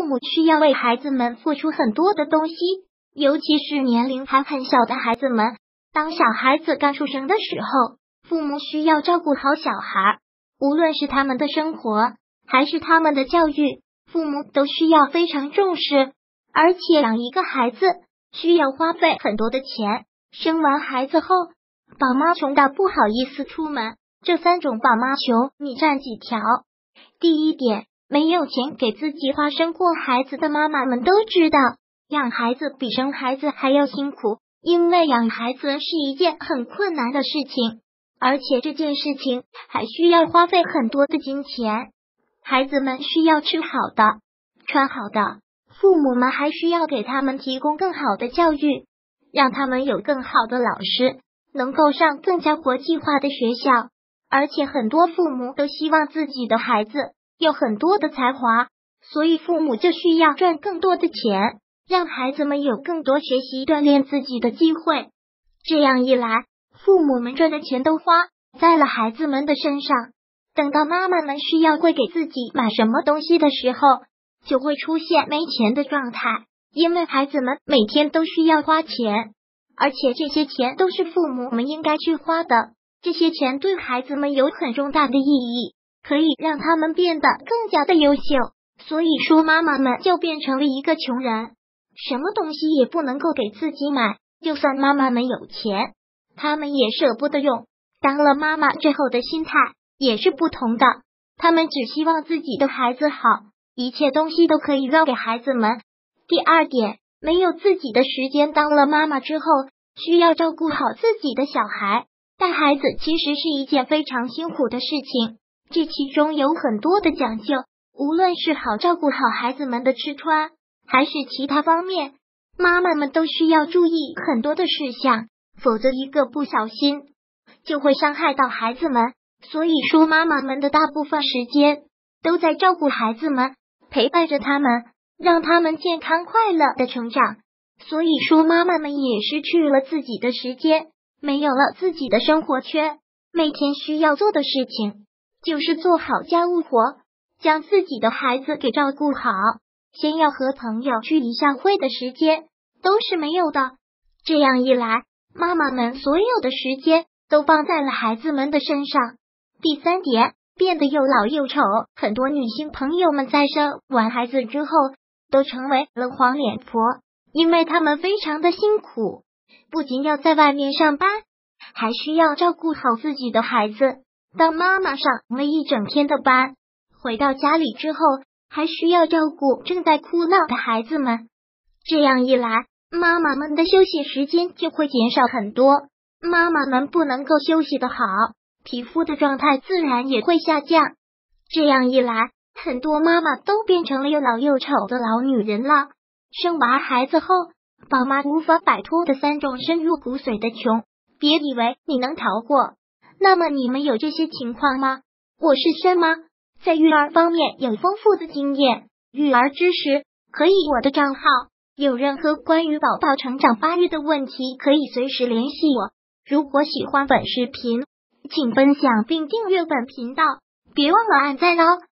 父母需要为孩子们付出很多的东西，尤其是年龄还很小的孩子们。当小孩子刚出生的时候，父母需要照顾好小孩，无论是他们的生活还是他们的教育，父母都需要非常重视。而且养一个孩子需要花费很多的钱，生完孩子后，宝妈穷到不好意思出门。这3种宝妈穷，你占几条？第一点，没有钱给自己花，生过孩子的妈妈们都知道，养孩子比生孩子还要辛苦，因为养孩子是一件很困难的事情，而且这件事情还需要花费很多的金钱。孩子们需要吃好的，穿好的，父母们还需要给他们提供更好的教育，让他们有更好的老师，能够上更加国际化的学校。而且很多父母都希望自己的孩子有很多的才华，所以父母就需要赚更多的钱，让孩子们有更多学习锻炼自己的机会。这样一来，父母们赚的钱都花在了孩子们的身上，等到妈妈们需要会给自己买什么东西的时候，就会出现没钱的状态，因为孩子们每天都需要花钱，而且这些钱都是父母们应该去花的。这些钱对孩子们有很重大的意义，可以让他们变得更加的优秀。所以说妈妈们就变成了一个穷人，什么东西也不能够给自己买，就算妈妈们有钱，他们也舍不得用。当了妈妈之后的心态也是不同的，他们只希望自己的孩子好，一切东西都可以让给孩子们。第二点，没有自己的时间，当了妈妈之后，需要照顾好自己的小孩。带孩子其实是一件非常辛苦的事情，这其中有很多的讲究，无论是好照顾好孩子们的吃穿，还是其他方面，妈妈们都需要注意很多的事项，否则一个不小心就会伤害到孩子们。所以说妈妈们的大部分时间都在照顾孩子们，陪伴着他们，让他们健康快乐的成长。所以说妈妈们也失去了自己的时间，没有了自己的生活圈，每天需要做的事情就是做好家务活，将自己的孩子给照顾好，先要和朋友去一下会的时间都是没有的。这样一来，妈妈们所有的时间都放在了孩子们的身上。第三点，变得又老又丑。很多女性朋友们在生完孩子之后都成为了黄脸婆，因为她们非常的辛苦，不仅要在外面上班，还需要照顾好自己的孩子。当妈妈上了一整天的班，回到家里之后，还需要照顾正在哭闹的孩子们。这样一来，妈妈们的休息时间就会减少很多，妈妈们不能够休息得好，皮肤的状态自然也会下降。这样一来，很多妈妈都变成了又老又丑的老女人了。生完孩子后，宝妈无法摆脱的3种深入骨髓的穷，别以为你能逃过。那么你们有这些情况吗？我是申妈，在育儿方面有丰富的经验，育儿知识可以我的账号，有任何关于宝宝成长发育的问题可以随时联系我。如果喜欢本视频，请分享并订阅本频道，别忘了按赞哦。